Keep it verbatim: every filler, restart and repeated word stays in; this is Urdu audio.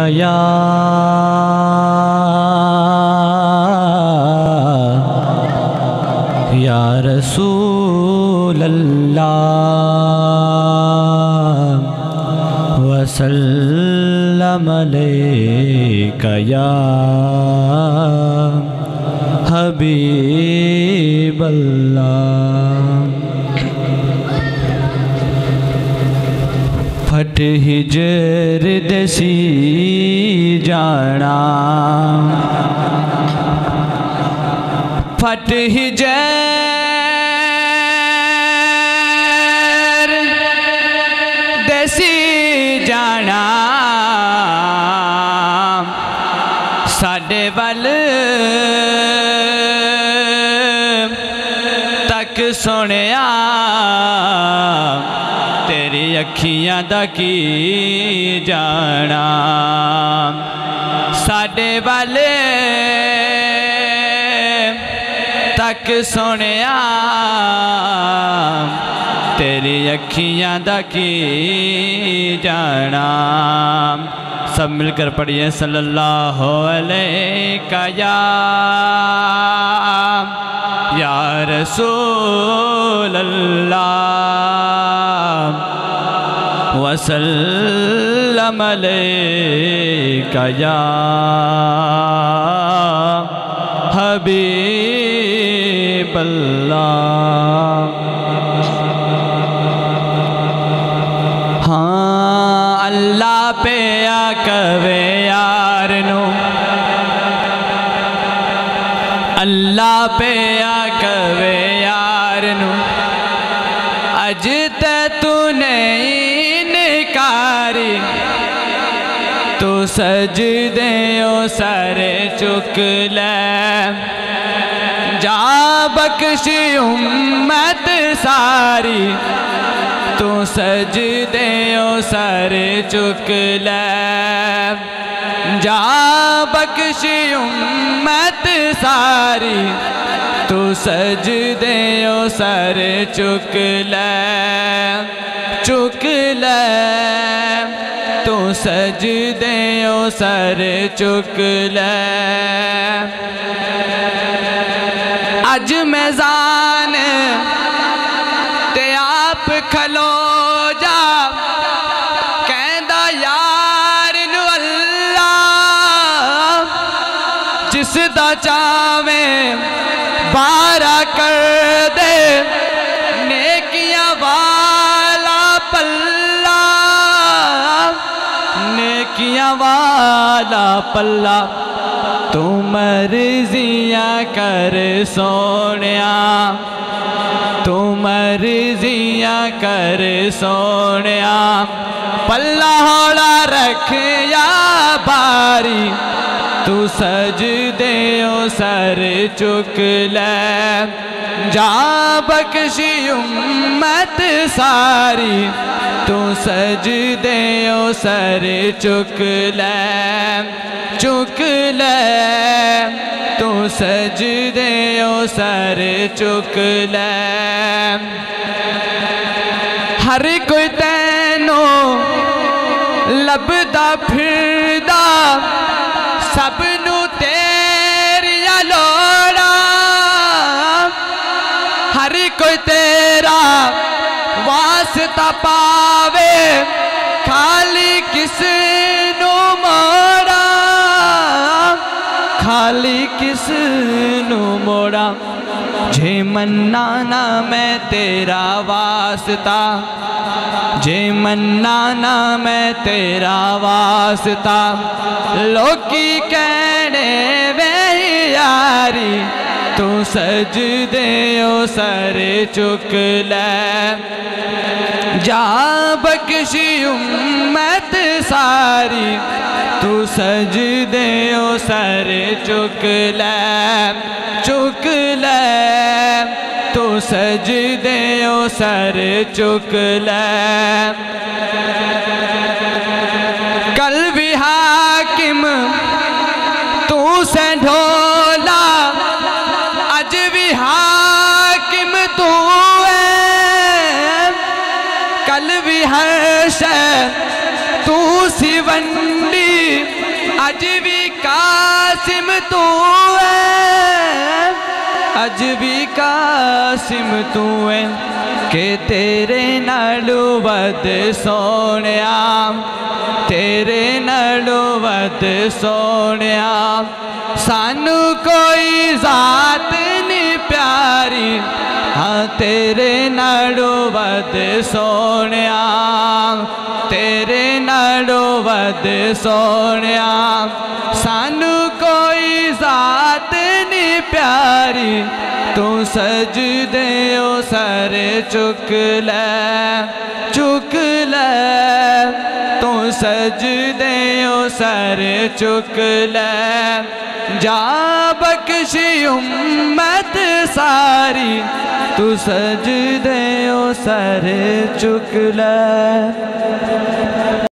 یا یا رسول اللہ وسلم علیک یا حبیب اللہ پھٹ ہجر دسی جانا پھٹ ہجر دسی جانا ساڈے ول تک سنیا تیری اکھیاں دا کی جانا ساڈے ول تک سنیا تیری اکھیاں دا کی جانا سب مل کر پڑھیے صلی اللہ علیہ یا یا رسول اللہ وسلم علیک یا حبیب اللہ ہاں اللہ پہ آکوے یار نو اللہ پہ آکوے یار نو اج تے تو نہیں نکاری تو سجدیوں سارے چک لے جا بخشی امت ساری تو سجدیوں سارے چک لے جا بخشی امت ساری تو سجدیوں سارے چک لے چک لے تو سجدیوں سارے چک لے اج میزان تے آپ کھلو جا کہندا یار نو اللہ جس دا چاویں بارہ کر دے نیکیاں والا پلہ نیکیاں والا پلہ تو مرضیاں کر سونیا تو مرضیاں کر سونیا پلہ ہولا رکھ یا باری تو سجدیوں سر چک لے جا بخشی امت ساری تو سجدیوں سر چک لے چک لے تو سجدیوں سر چک لے ہر کوئی تینوں لبدا پھردا سب نو تیریا لوڑا ہر کوئی تیرا واسطہ پاوے خالی کس نو موڑا خالی کس نو موڑا جے منانا میں تیرا واسطہ جے منانا میں تیرا واسطہ لوکی کہنے وے یاری تو سجدیوں سر چک لے جا بخشی امت ساری تو سجدیوں سر چک لے چک لے تو سجدیوں سر چک لے کل بھی حاکم تو سے ڈھولا اج بھی حاکم تو ہے کل بھی ہر شے تو سی ونڈی اج بھی قاسم تو ہے اج بھی قاسم تو ہے کہ تیرے نالوں ود سونیا تیرے نالوں ود سونیا سانو کوئی ذات نہیں پیاری ہاں تیرے نالوں ود سونیا تیرے نالوں ود سونیا سانو کوئی ذات نہیں پیاری تو سجدے او سر چک لے چک لے تو سجدے او سر چک لے جا بخشی امت ساری تو سجدے او سر چک لے